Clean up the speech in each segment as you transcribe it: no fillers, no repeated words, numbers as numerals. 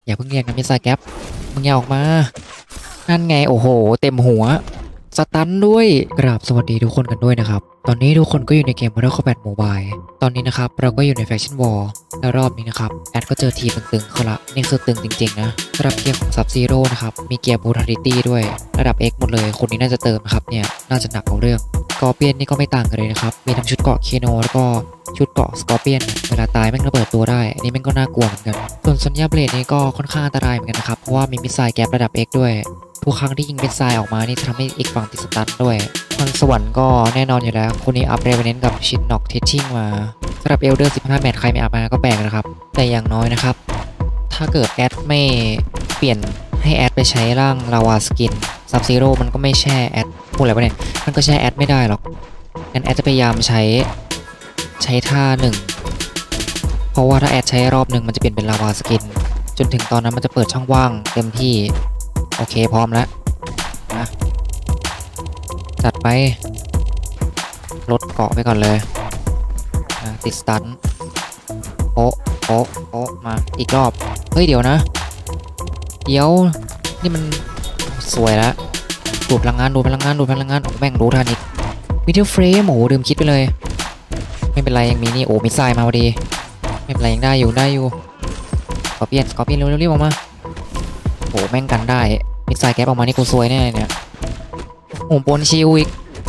อย่าเพิ่งเรียกนะมิสไซแก๊ปมึงอย่าออกมานั่นไงโอ้โหเต็มหัวสตันด้วยกราบสวัสดีทุกคนกันด้วยนะครับตอนนี้ทุกคนก็อยู่ในเกม Mortal Kombat Mobile ตอนนี้นะครับเราก็อยู่ใน Faction War และรอบนี้นะครับแอดก็เจอทีมตึงๆเขาละนี่คือตึงจริงๆนะสำหรับเกียร์ของ Sub-Zero นะครับมีเกียร์ Brutality ด้วยระดับ X หมดเลยคนนี้น่าจะเติมนะครับเนี่ยน่าจะหนักเอาเรื่องสกอร์เปียนนี่ก็ไม่ต่างกันเลยนะครับมีทั้งชุดเกราะเคโนแล้วก็ชุดเกราะสกอร์เปียนเวลาตายแม่งระเบิดตัวได้อันนี้แม่งก็น่ากลัวเหมือนกันส่วนซอนยาเบลดนี่ก็ค่อนข้างอันตรายเหมือนกันนะครับเพราะว่ามีมิสไซล์แก๊ประดับ X ด้วยทุกครั้งที่ยิงมิสไซล์ออกมานี่จะทำให้อีกฝั่งติดสตันด้วยพรสวรรค์ก็แน่นอนอยู่แล้วคนนี้อัพเรเวเนนกับชินน็อกเทชชิ่งมาสำหรับเอลเดอร์15แมตช์ใครไม่อัพมาก็แปลกนะครับแต่อย่างน้อยนะครับถ้าเกิดแอดไม่เปลี่ยนให้แอดไปใช้ร่างลาวาสกินซับซีโร่มันก็ไม่แช่แอดพูดอะไรวะเนี่ยมันก็แช่แอดไม่ได้หรอกงั้นแอดจะพยายามใช้ท่าหนึ่งเพราะว่าถ้าแอดใช้รอบหนึ่งมันจะเปลี่ยนเป็นลาวาสกินจนถึงตอนนั้นมันจะเปิดช่องว่างเต็มที่โอเคพร้อมแล้วนะจัดไปลดเกาะไปก่อนเลยนะติดสตันโป๊ะโป๊ะโป๊ะมาอีกรอบเฮ้ยเดี๋ยวนะเดี๋ยวนี่มันสวยแล้วดูดพลังงานดูดพลังงานดูดพลังงานโอ้แม่งรู้ทันอีกวิดีโอเฟรมโอ้ลืมคิดไปเลยไม่เป็นไรยังมีนี่โอ้มิสไซล์มาพอดีไม่เป็นไรยังได้อยู่สกอร์เปียนเร็วรีบออกมาโอ้แม่งกันได้มิสไซล์แก๊ปออกมานี่กูซวยแน่เนี่ยโอ้ปนชิวอีก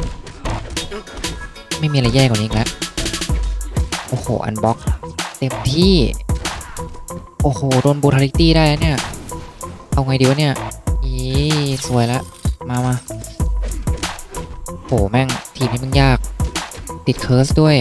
ไม่มีอะไรแย่กว่านี้อีกแล้วโอ้โหอันบ็อกเต็มที่โอ้โหโดนบูทาริตี้ได้เนี่ยเอาไงดีวะเนี่ยอีสวยแล้วมาโอ้แม่งทีมนี้มันยากติดเคิร์สด้วย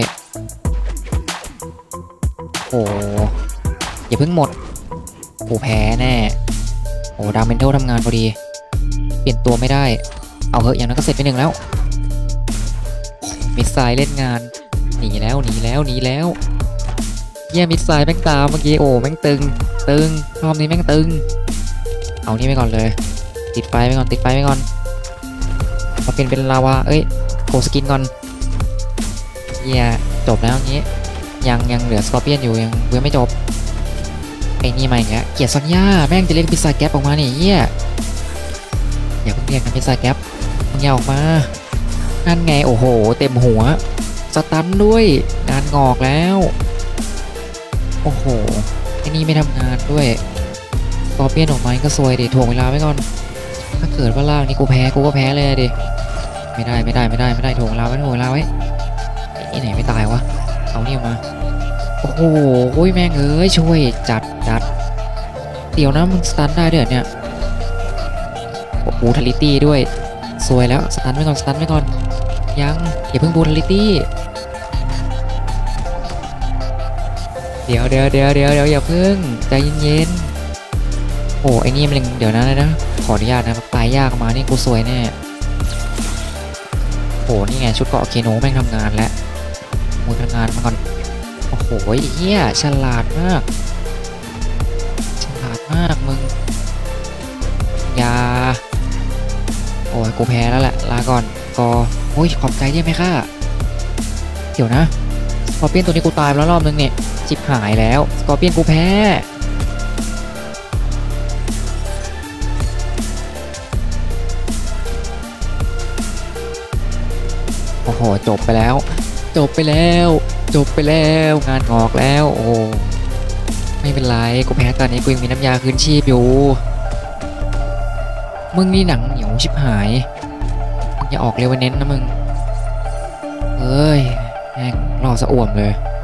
โอ้อย่าเพิ่งหมดโอ้แพ้แน่โอ้ดาวเมนเทลทำงานพอดีเปลี่ยนตัวไม่ได้เอาเหอะอย่างนั้นก็เสร็จไปหนึ่งแล้วมิสไซล์เล่นงานหนีแล้วเยี่ยมิสไซล์แม่งตามเมื่อกี้โอ้แม่งตึงรอบนี้แม่งตึงเอานี่ไปก่อนเลยติดไฟไปก่อนมาเป็นลาวาเอ้ยโกสกินก่อนเยี่ยจบแล้วงี้ยังเหลือสกอร์เปียนอยู่ยังเพื่อไม่จบไอ้นี่มาอย่างเงี้ยเกียร์ซอนย่าแม่งจะเรียกมิสไซล์แก๊ปออกมาเนี่ยเยี่ยอย่าเพิ่งเรียกนะมิสไซล์แก๊ปมึงอย่าออกมานั่นไงโอ้โหเต็มหัวสตันด้วยงานงอกแล้วโอ้โหไอ้นี่ไม่ทำงานด้วยสกอร์เปียนออกมาก็ซวยดิถ่วงเวลาไว้ก่อนถ้าเกิดว่าล่างนี่กูแพ้กูก็แพ้เลยดิไม่ได้ถ่วงเวลาไว้ไอ้ไหนไม่ตายวะเอานี่ออกมาโอ้โหแม่งเอ้ยช่วยจัดเดี๋ยวนะมึงสตันได้ด้วยเนี่ยบูทาลิตี้ด้วยซวยแล้วสตันไว้ก่อนยังอย่าเพิ่งบูทาลิตี้เดี๋ยวอย่าเพิ่งใจเย็นๆโอ้ไอ้นี่มันเดี๋ยวนะขออนุญาตนะตายยากมานี่กูซวยแน่โอ้นี่ไงชุดเกาะเคโนแม่งทำงานแล้วมูทำงานมาก่อนโอ้โหเฮียฉลาดมากมึงอย่าโอ้ยกูแพ้แล้วแหละลาก่อนก็โอ้ยขอบใจได้ไหมค่ะเดี๋ยวนะสกอร์เปียนตัวนี้กูตายแล้วรอบนึงเนี่ยจิบหายแล้วสกอร์เปียนกูแพ้โอ้โหจบไปแล้วงานงอกแล้วโอ้ไม่เป็นไรกูแพ้ตอนนี้กูยังมีน้ำยาคืนชีพอยู่มึงนี่หนังเหนียวชิบหายมึงอย่าออกเร็วเน้นนะมึงเอ้ยแม่งรอสะอ่วมเลย